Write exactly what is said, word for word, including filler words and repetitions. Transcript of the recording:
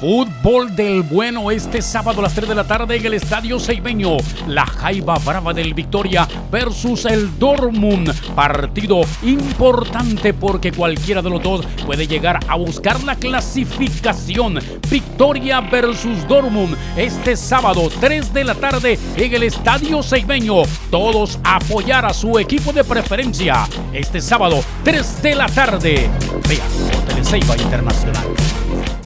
Fútbol del bueno este sábado a las tres de la tarde en el Estadio Ceibeño. La Jaiba Brava del Victoria versus el Dortmund. Partido importante porque cualquiera de los dos puede llegar a buscar la clasificación. Victoria versus Dortmund este sábado tres de la tarde en el Estadio Ceibeño. Todos a apoyar a su equipo de preferencia. Este sábado tres de la tarde. Vea por Teleceiba Internacional.